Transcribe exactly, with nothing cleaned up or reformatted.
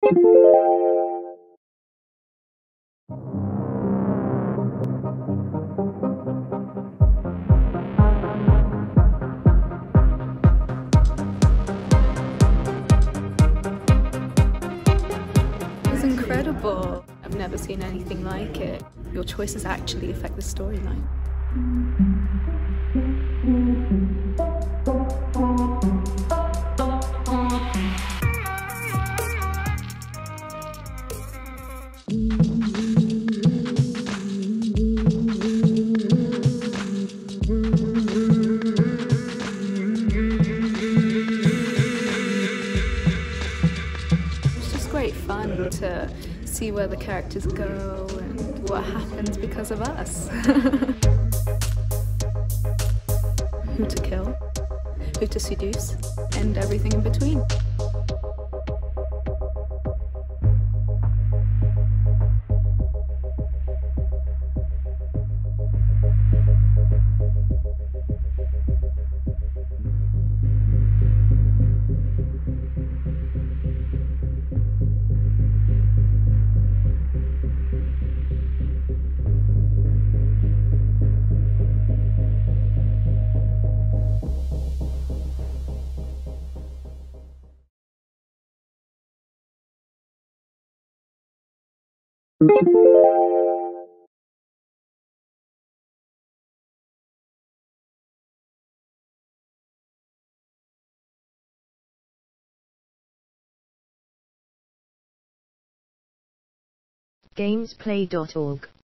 It's incredible. I've never seen anything like it. Your choices actually affect the storyline. It's just great fun to see where the characters go and what happens because of us. Who to kill, who to seduce, and everything in between. gamesplay dot org